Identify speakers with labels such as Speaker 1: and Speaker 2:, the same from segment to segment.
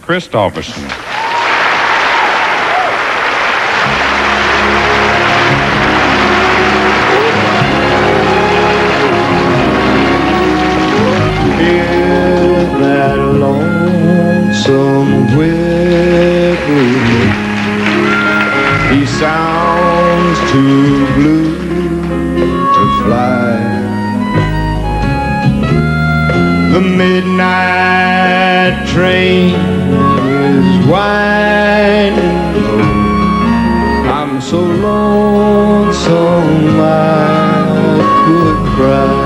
Speaker 1: Kristofferson.
Speaker 2: That lonesome whippoorwill, he sounds too blue to fly. The midnight train is winding low. I'm so lonesome I could cry.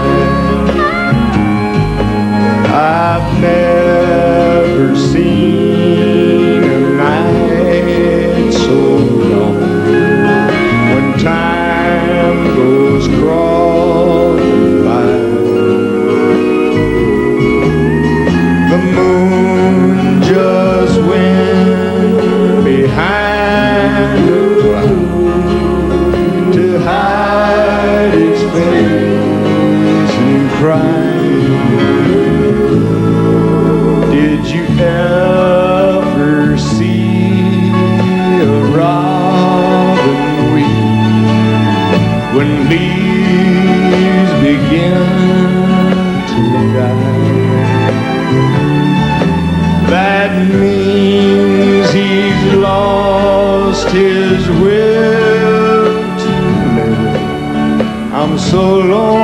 Speaker 2: I've never seen a night so long when time goes crawling by. The moon just went behind a cloud to hide its face and cry. Did you ever see a robin weep when leaves begin to die? That means he's lost his will to live. I'm so lonely